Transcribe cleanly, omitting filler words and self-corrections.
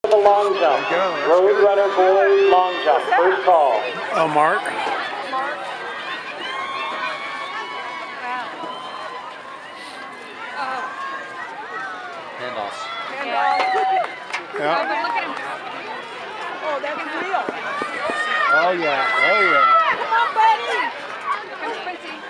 The long jump. Road runner boys long jump. First call. Oh, Mark. Handoffs. Yeah. Look at him. Oh, that's real. Oh, yeah. Oh, yeah. Come on, buddy. Comes Quincy.